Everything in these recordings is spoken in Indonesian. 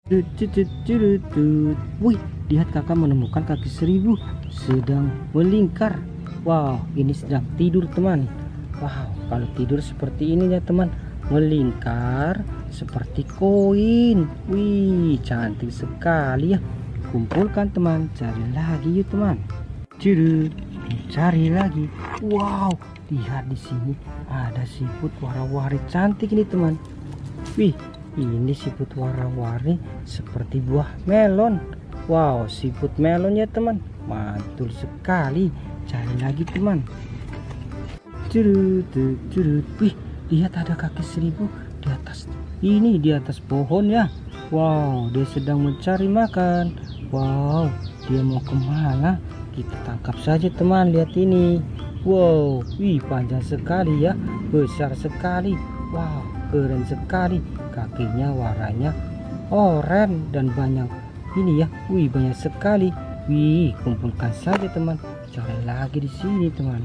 Wih, lihat kakak menemukan kaki seribu sedang melingkar. Wow, ini sedang tidur teman. Wow, kalau tidur seperti ini ya teman, melingkar seperti koin. Wih, cantik sekali ya. Kumpulkan teman, cari lagi yuk teman. Cari lagi. Wow, lihat di sini ada siput warna-warni cantik ini teman. Wih, ini siput warna-warni seperti buah melon. Wow, siput melon ya teman, mantul sekali. Cari lagi teman. Wih, lihat ada kaki seribu di atas ini, di atas pohon ya. Wow, dia sedang mencari makan. Wow, dia mau kemana? Kita tangkap saja teman. Lihat ini. Wow, wih, panjang sekali ya, besar sekali. Wow, keren sekali. Kakinya warnanya oranye dan banyak ini ya. Wih, banyak sekali. Wih, kumpulkan saja teman. Cari lagi di sini teman.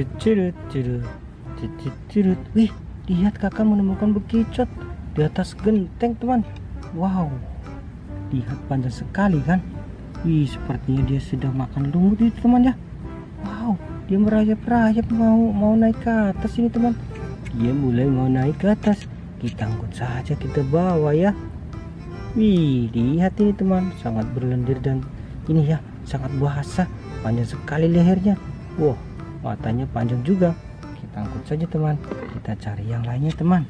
Wih, lihat kakak menemukan bekicot di atas genteng teman. Wow, lihat panjang sekali kan. Wih, sepertinya dia sedang makan lumut itu teman ya. Wow, dia merayap-rayap mau naik ke atas ini teman. Dia mulai mau naik ke atas. Kita angkut saja, kita bawa ya. Wih, lihat ini teman, sangat berlendir dan ini ya, sangat basah. Panjang sekali lehernya. Wow, matanya panjang juga. Kita angkut saja teman. Kita cari yang lainnya teman.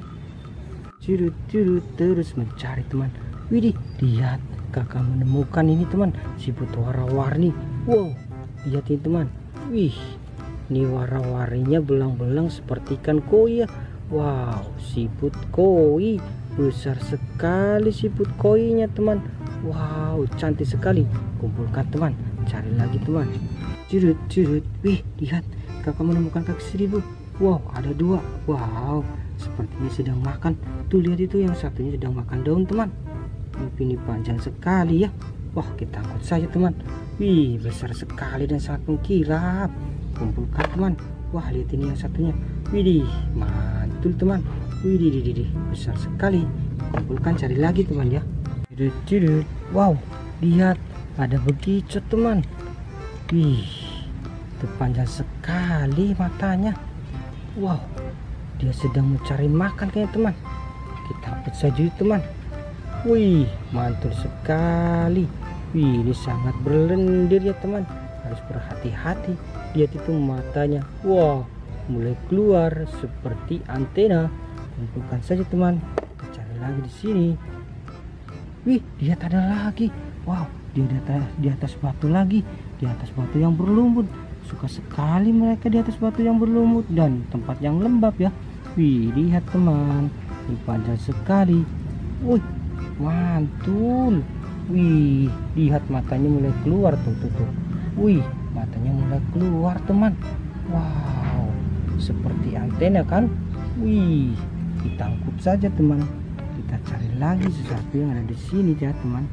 Terus mencari teman. Widih, lihat kakak menemukan ini teman, siput warna-warni. Wow, lihat ini teman. Wih, ini warna-warninya belang-belang seperti ikan koi ya. Wow, siput koi, besar sekali siput koinya teman. Wow, cantik sekali. Kumpulkan teman, cari lagi teman. Wih, lihat kakak menemukan kaki seribu. Wow, ada dua. Wow, sepertinya sedang makan. Tuh lihat itu, yang satunya sedang makan daun teman. Ini panjang sekali ya. Wah, kita angkut saja teman. Wih, besar sekali dan sangat mengkilap. Kumpulkan teman. Wah, lihat ini yang satunya. Widih, mantul teman. Widih, besar sekali. Kumpulkan, cari lagi teman ya. Wow, lihat ada bekicot teman. Wih, itu panjang sekali matanya. Wow, dia sedang mencari makan kayaknya teman. Kita angkut saja teman. Wih, mantul sekali. Wih, ini sangat berlendir ya teman. Harus berhati-hati. Lihat itu matanya. Wow, mulai keluar seperti antena. Kumpulkan saja teman. Kita cari lagi di sini. Wih, lihat ada lagi. Wow, dia di atas batu lagi. Di atas batu yang berlumut. Suka sekali mereka di atas batu yang berlumut dan tempat yang lembab ya. Wih, lihat teman. Ini panjang sekali. Wih, mantul. Wih, lihat matanya mulai keluar tuh. Wih, matanya mulai keluar teman. Wow, seperti antena kan. Wih, kita angkut saja teman. Kita cari lagi sesuatu yang ada di sini ya teman.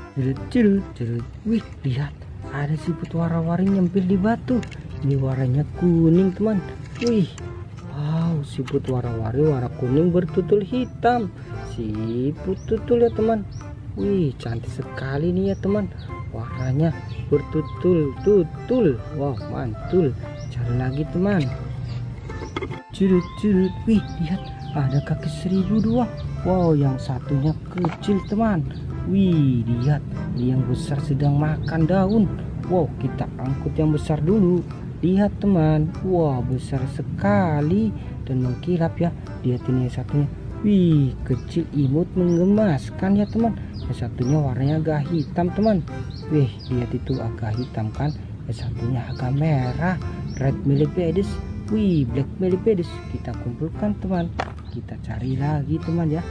Wih, lihat ada siput warna-warni nyempil di batu. Ini warnanya kuning teman. Wih, wow, siput warna-warni warna kuning bertutul hitam. Siput tutul ya teman. Wih, cantik sekali nih ya teman. Warnanya bertutul. Wow, mantul. Cari lagi teman. Wih, lihat ada kaki seribu dua. Wow, yang satunya kecil teman. Wih, lihat yang besar sedang makan daun. Wow, kita angkut yang besar dulu. Lihat teman. Wow, besar sekali dan mengkilap ya. Lihat ini yang satunya. Wih, kecil imut menggemaskan ya teman. Yang satunya warnanya agak hitam teman. Wih, lihat itu agak hitam kan. Yang satunya agak merah, red millipedis. Wih, black millipedis. Kita kumpulkan teman. Kita cari lagi teman ya.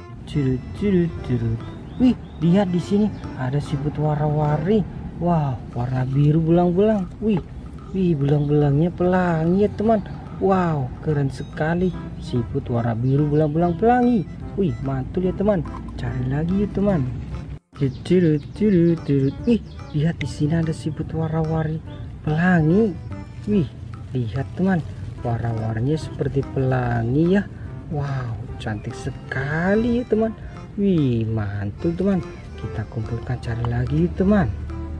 Wih, lihat di sini ada siput warna-warni. Wow, warna biru belang-belang. Wih, belang-belangnya pelangi ya teman. Wow, keren sekali. Siput warna biru belang-belang pelangi. Wih, mantul ya teman. Cari lagi ya teman. Wih, lihat di sini ada siput warna-warni pelangi. Wih, lihat teman, warna-warninya seperti pelangi ya. Wow, cantik sekali ya teman. Wih, mantul teman. kita kumpulkan, cari lagi teman.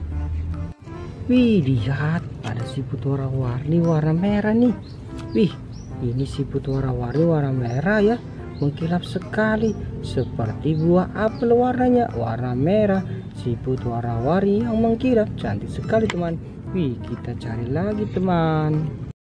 Wih, lihat ada siput warna-warni warna merah nih. Wih, ini siput warna-warni warna merah ya, mengkilap sekali seperti buah apel, warnanya warna merah. Siput warna-warni yang mengkilap cantik sekali teman. Wih, kita cari lagi teman.